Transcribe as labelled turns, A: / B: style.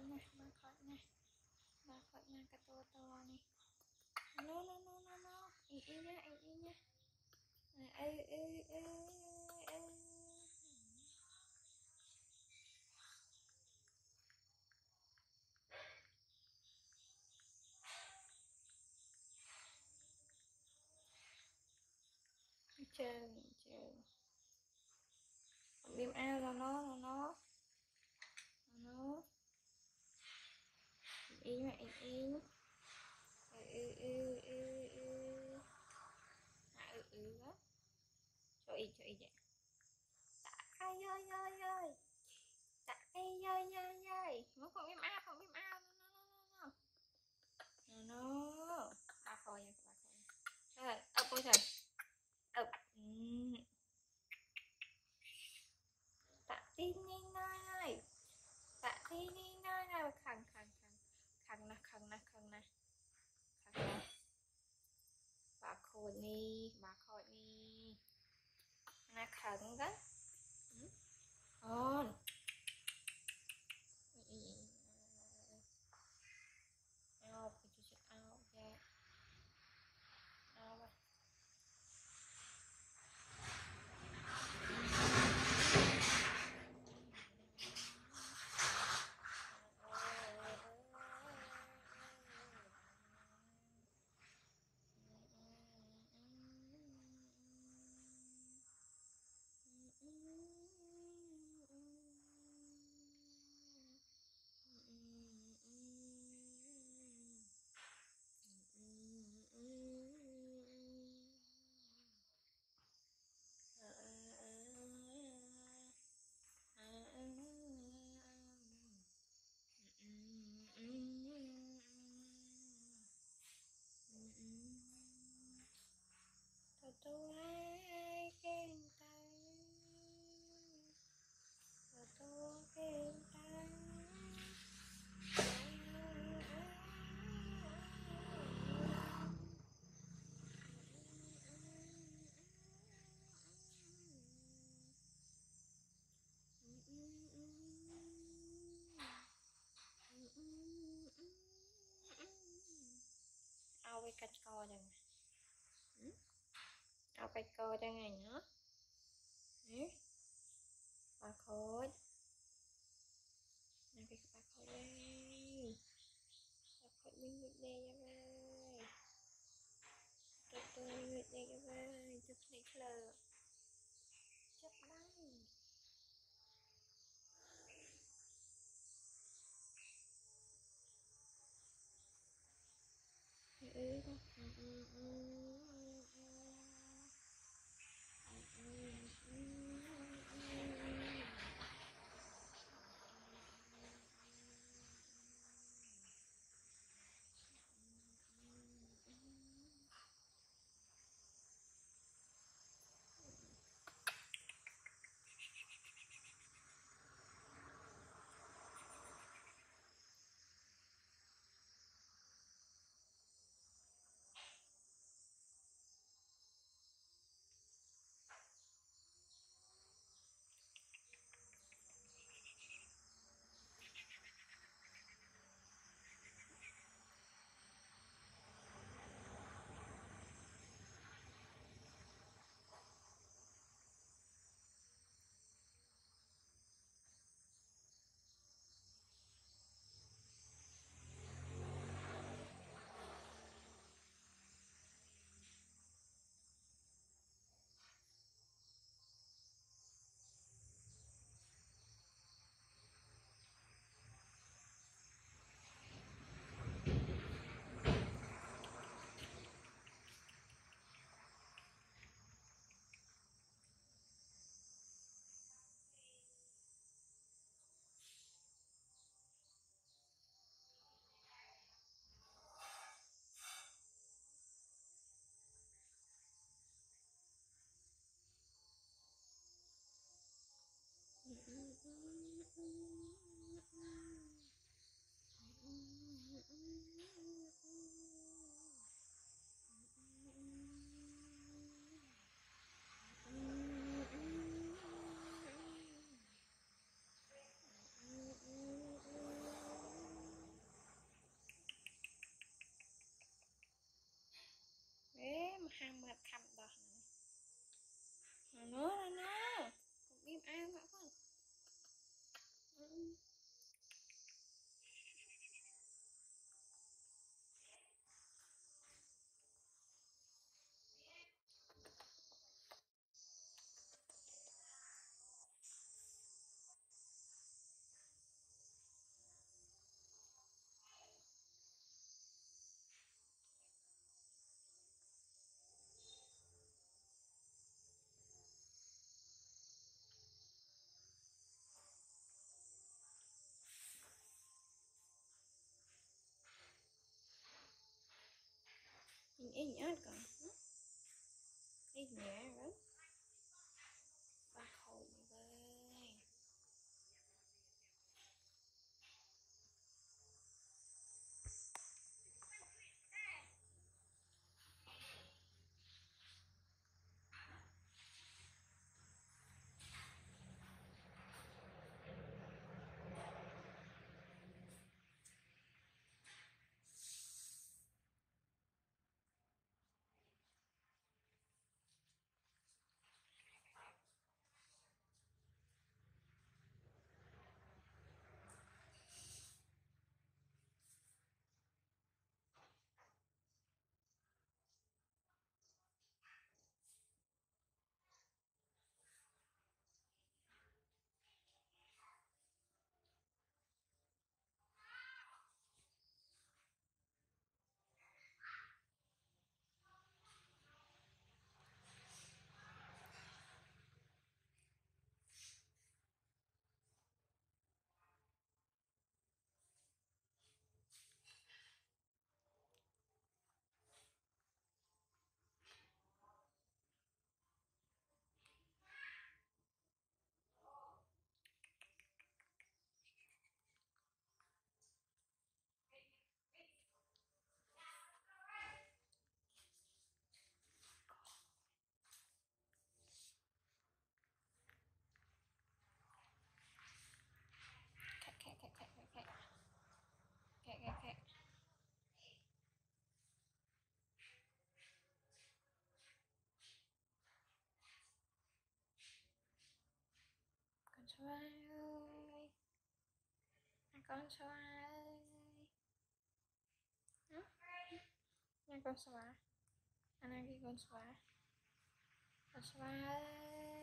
A: nè ba khỏi nè cái to này nó ý nha chơi viêm ao là nó ý mà ý đó cho ý vậy ai ơi ơi nó không viêm ao nó ba khôi rồi ấp ôi trời ấp tạ tin đi nơi tạ tin đi nơi nào khăn nè bà khôi đi nè khẩn đó ôn ao ao ra ao tôi ai khen tay tôi khen tay ao với cạch co chẳng ao cạch co chẳng này nữa ba khối này cái ba khối đây ba khối mình đây ra đây tôi đây ra chụp này lờ chụp đây ăn mượt khăm đó nó cũng im ăn vậy con. Ít nhớ con. Ít nhớ rồi. Ba khổ mày ơi. Khẹ. Con xoa ơi. Con xoa ơi. Nha con xoa. Anh ăn cái con xoa. Con xoa ơi.